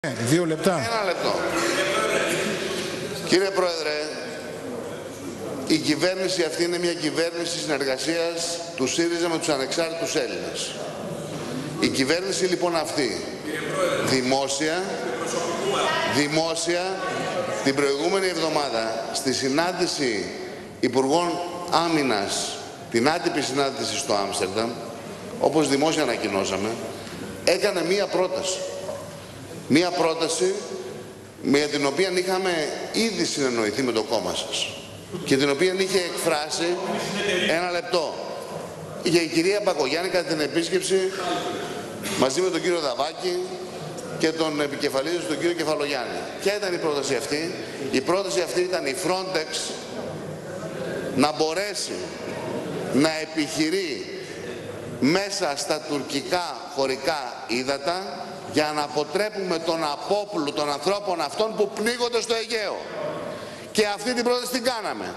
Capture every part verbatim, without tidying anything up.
Δύο λεπτά. Ένα λεπτό. Κύριε Πρόεδρε, η κυβέρνηση αυτή είναι μια κυβέρνηση συνεργασίας του ΣΥΡΙΖΑ με τους ανεξάρτητους Έλληνες. Η κυβέρνηση λοιπόν αυτή, δημόσια, δημόσια, την προηγούμενη εβδομάδα, στη συνάντηση Υπουργών Άμυνας, την άτυπη συνάντηση στο Άμστερνταμ, όπως δημόσια ανακοινώσαμε, έκανε μία πρόταση. Μία πρόταση με την οποία είχαμε ήδη συνεννοηθεί με το κόμμα σας και την οποία είχε εκφράσει ένα λεπτό για η κυρία Μπακογιάννη κατά την επίσκεψη μαζί με τον κύριο Δαβάκη και τον επικεφαλής τον κύριο Κεφαλογιάννη. Ποια ήταν η πρόταση αυτή? Η πρόταση αυτή ήταν η Frontex να μπορέσει να επιχειρεί μέσα στα τουρκικά χωρικά ύδατα για να αποτρέπουμε τον απόπλου των ανθρώπων αυτών που πνίγονται στο Αιγαίο. Και αυτή την πρόταση την κάναμε.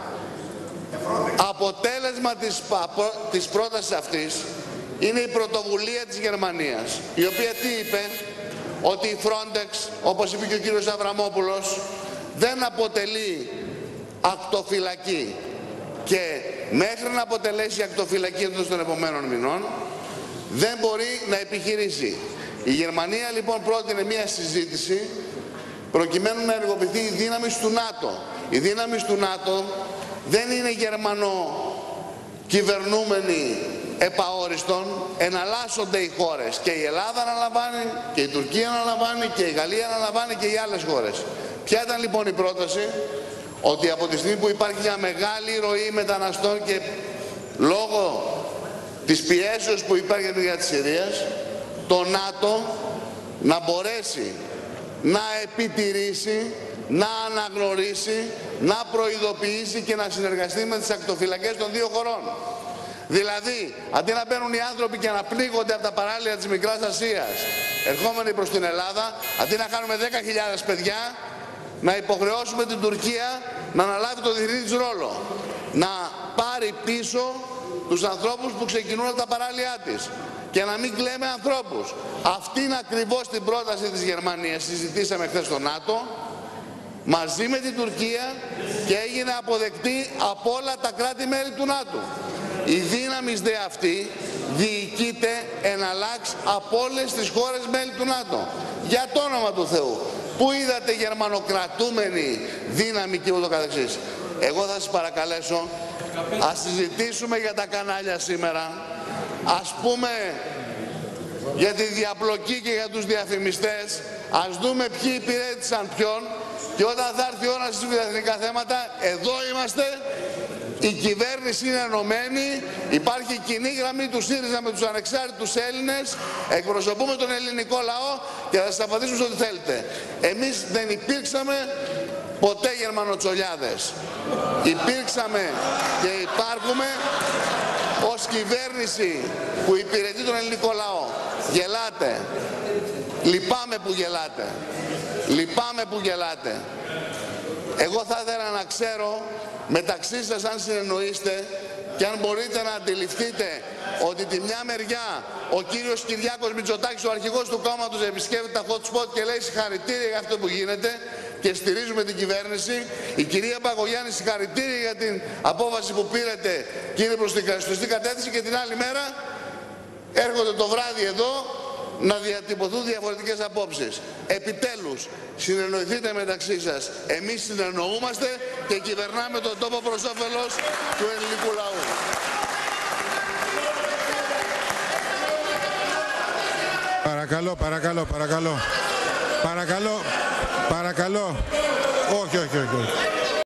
Αποτέλεσμα της, της πρότασης αυτής είναι η πρωτοβουλία της Γερμανίας, η οποία τι είπε? Ότι η Frontex, όπως είπε και ο κύριος Αβραμόπουλος, δεν αποτελεί ακτοφυλακή και μέχρι να αποτελέσει ακτοφυλακή εντός των επομένων μηνών δεν μπορεί να επιχειρήσει. Η Γερμανία λοιπόν πρότεινε μια συζήτηση προκειμένου να ενεργοποιηθεί η δύναμη του ΝΑΤΟ. Η δύναμη του ΝΑΤΟ δεν είναι γερμανοκυβερνούμενη επαόριστον, εναλλάσσονται οι χώρες. Και η Ελλάδα αναλαμβάνει, και η Τουρκία αναλαμβάνει, και η Γαλλία αναλαμβάνει και οι άλλες χώρες. Ποια ήταν λοιπόν η πρόταση? Ότι από τη στιγμή που υπάρχει μια μεγάλη ροή μεταναστών και λόγω της πιέσεως που υπάρχει για τη Συρία, το ΝΑΤΟ να μπορέσει να επιτηρήσει, να αναγνωρίσει, να προειδοποιήσει και να συνεργαστεί με τις ακτοφυλακές των δύο χωρών. Δηλαδή, αντί να μπαίνουν οι άνθρωποι και να πλήγονται από τα παράλια της Μικράς Ασίας, ερχόμενοι προς την Ελλάδα, αντί να κάνουμε δέκα χιλιάδες παιδιά, να υποχρεώσουμε την Τουρκία να αναλάβει το διεθνή της ρόλο. Να πάρει πίσω τους ανθρώπους που ξεκινούν από τα παράλια της. Και να μην κλαίμε ανθρώπους. Αυτή είναι ακριβώς την πρόταση της Γερμανίας. Συζητήσαμε χθες στο ΝΑΤΟ μαζί με την Τουρκία και έγινε αποδεκτή από όλα τα κράτη-μέλη του ΝΑΤΟ. Η δύναμη δε αυτή διοικείται εναλλάξ από όλες τις χώρες μέλη του ΝΑΤΟ. Για το όνομα του Θεού. Πού είδατε γερμανοκρατούμενη δύναμη και ούτω καθεξής? Εγώ θα σας παρακαλέσω, ας συζητήσουμε για τα κανάλια σήμερα. Ας πούμε για τη διαπλοκή και για τους διαφημιστές. Ας δούμε ποιοι υπηρέτησαν ποιον και όταν θα έρθει η ώρα να συζητήσουμε για εθνικά θέματα, εδώ είμαστε. Η κυβέρνηση είναι ενωμένη, υπάρχει κοινή γραμμή του ΣΥΡΙΖΑ με τους ανεξάρτητους Έλληνες, εκπροσωπούμε τον ελληνικό λαό και θα σας απαντήσουμε σε ό,τι θέλετε. Εμείς δεν υπήρξαμε ποτέ γερμανοτσολιάδες. Υπήρξαμε και υπάρχουμε ως κυβέρνηση που υπηρετεί τον ελληνικό λαό. Γελάτε. Λυπάμαι που γελάτε. Λυπάμαι που γελάτε. Εγώ θα ήθελα να ξέρω μεταξύ σας, αν συνεννοείστε και αν μπορείτε να αντιληφθείτε ότι τη μια μεριά ο κύριος Κυριάκος Μητσοτάκης, ο αρχηγός του κόμματος, επισκέπτεται τα hot spot και λέει συγχαρητήρια για αυτό που γίνεται και στηρίζουμε την κυβέρνηση. Η κυρία Μπακογιάννη, συγχαρητήρια για την απόφαση που πήρετε και είναι προς την σωστή κατεύθυνση, και την άλλη μέρα έρχονται το βράδυ εδώ να διατυπωθούν διαφορετικές απόψεις. Επιτέλους, συνεννοηθείτε μεταξύ σας. Εμείς συνεννοούμαστε και κυβερνάμε τον τόπο προς όφελος του ελληνικού λαού. Παρακαλώ, παρακαλώ, παρακαλώ. Παρακαλώ, παρακαλώ. Όχι, όχι, όχι. όχι.